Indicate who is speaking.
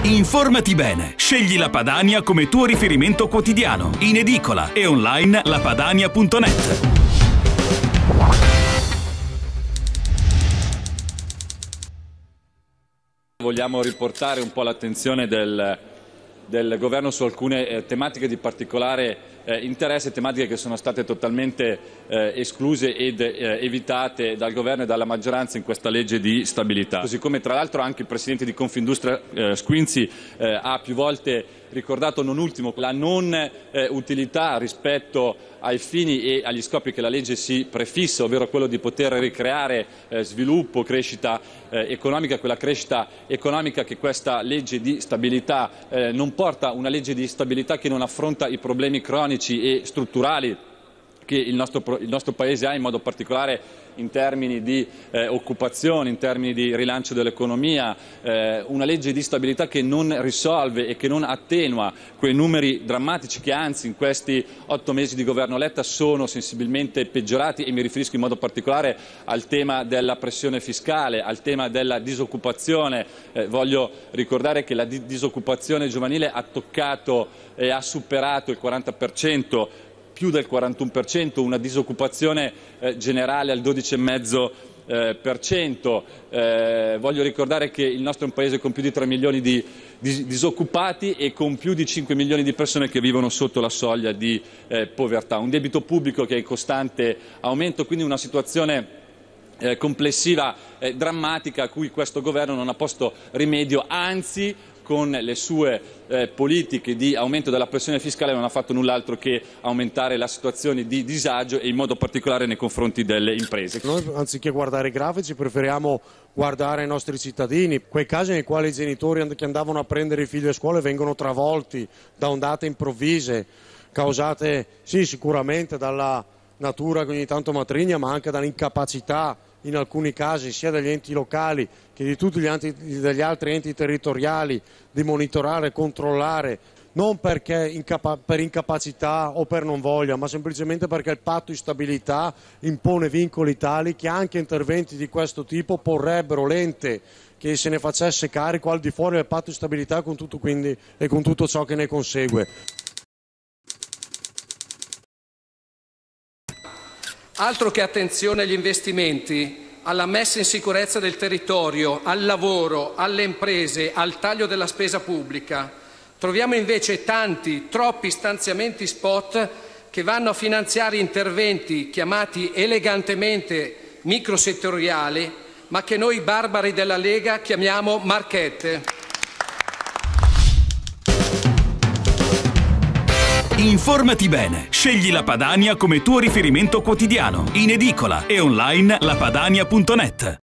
Speaker 1: Informati bene. Scegli la Padania come tuo riferimento quotidiano. In edicola e online lapadania.net.
Speaker 2: Vogliamo riportare un po' l'attenzione del governo su alcune tematiche di particolare interesse, tematiche che sono state totalmente escluse ed evitate dal governo e dalla maggioranza in questa legge di stabilità. Così come tra l'altro anche il presidente di Confindustria Squinzi ha più volte ricordato, non ultimo, la non utilità rispetto ai fini e agli scopi che la legge si prefissa, ovvero quello di poter ricreare sviluppo, crescita economica, quella crescita economica che questa legge di stabilità non porta, una legge di stabilità che non affronta i problemi cronici e strutturali che il nostro Paese ha, in modo particolare in termini di occupazione, in termini di rilancio dell'economia, una legge di stabilità che non risolve e che non attenua quei numeri drammatici che anzi in questi 8 mesi di governo Letta sono sensibilmente peggiorati, e mi riferisco in modo particolare al tema della pressione fiscale, al tema della disoccupazione. Voglio ricordare che la disoccupazione giovanile ha toccato e ha superato il 40%, più del 41%, una disoccupazione generale al 12,5%. Voglio ricordare che il nostro è un paese con più di 3 milioni di disoccupati e con più di 5 milioni di persone che vivono sotto la soglia di povertà. Un debito pubblico che è in costante aumento, quindi una situazione complessiva drammatica a cui questo governo non ha posto rimedio, anzi con le sue politiche di aumento della pressione fiscale non ha fatto null'altro che aumentare la situazione di disagio, e in modo particolare nei confronti delle imprese.
Speaker 3: Noi, anziché guardare i grafici, preferiamo guardare i nostri cittadini, quei casi nei quali i genitori che andavano a prendere i figli a scuola vengono travolti da ondate improvvise, causate sì sicuramente dalla natura che ogni tanto matrigna, ma anche dall'incapacità in alcuni casi sia degli enti locali che di tutti degli altri enti territoriali di monitorare e controllare, non perché per incapacità o per non voglia, ma semplicemente perché il patto di stabilità impone vincoli tali che anche interventi di questo tipo porrebbero l'ente che se ne facesse carico al di fuori del patto di stabilità con tutto ciò che ne consegue.
Speaker 4: Altro che attenzione agli investimenti, alla messa in sicurezza del territorio, al lavoro, alle imprese, al taglio della spesa pubblica. Troviamo invece troppi stanziamenti spot che vanno a finanziare interventi chiamati elegantemente microsettoriali, ma che noi barbari della Lega chiamiamo marchette.
Speaker 1: Informati bene. Scegli la Padania come tuo riferimento quotidiano. In edicola e online lapadania.net.